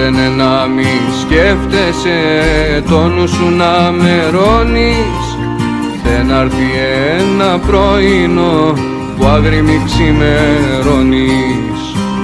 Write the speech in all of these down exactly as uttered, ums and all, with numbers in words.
λένε να μην σκέφτεσαι, το νου σου να μερώνεις. Δεν άρθει ένα πρωινό που άγριμη ξημερώνεις.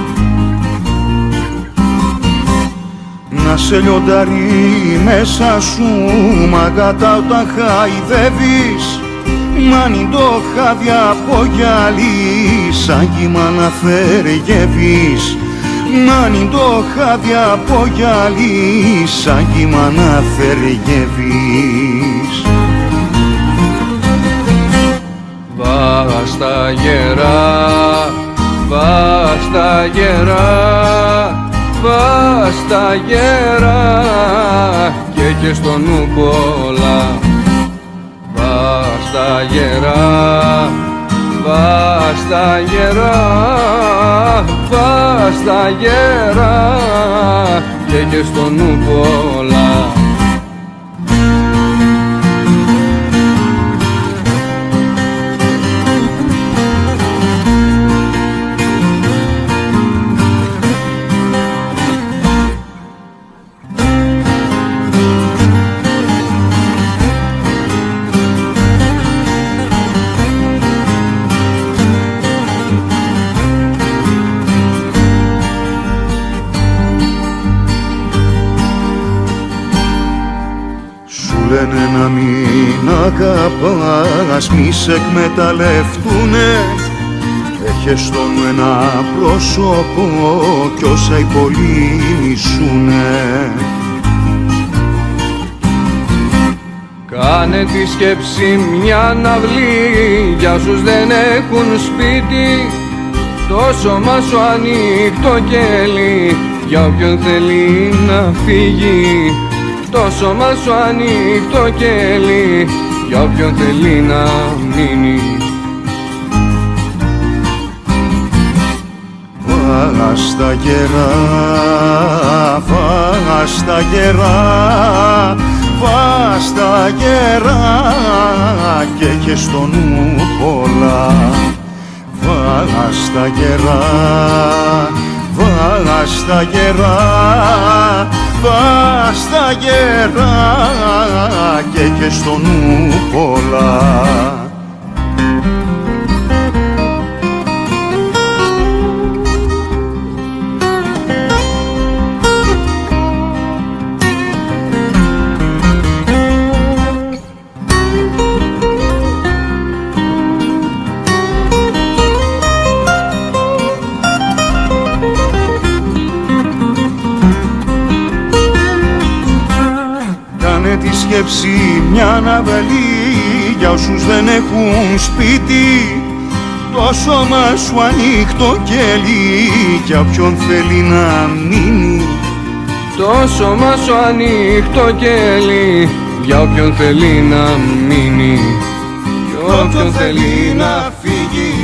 Να σε λιονταρεί μέσα σου μαγάτα όταν χαϊδεύεις. Μάνι το χάδι από γυαλί σαν κύμα να θεργεύεις. Μάνι το χάδι από γυαλί σαν κύμα να θεργεύεις. Βάς τα γερά, βάς τα γερά, βάς τα γερά και και στο νου πολλά. Βάς τα γερά, βάς τα γερά, βάς τα γερά και και στο νου πολλά. Λένε να μην αγαπάς, μη σε εκμεταλλευτούνε. Έχες στο νου ένα πρόσωπο κι όσα οι πολλοί μισούνε. Κάνε τη σκέψη μια ναυλή για όσους δεν έχουν σπίτι. Το σώμα σου ανοιχτό κέλι για όποιον θέλει να φύγει. Το σώμα σου ανοιχτό κέλι για όποιον θέλει να μείνει. Βάς τα γερά, βάς τα γερά, βάς τα γερά και και στο νου πολλά. Βάς τα γερά, βάς τα γερά, βάς τα γερά και και στο νου πολλά. Κάνε τη σκέψη μια ναυλή για όσους δεν έχουν σπίτι. Το σώμα σου ανοιχτό κέλι για όποιον θέλει να μείνει. Το σώμα σου ανοιχτό κέλι για όποιον θέλει να μείνει. Για όποιον θέλει να φύγει.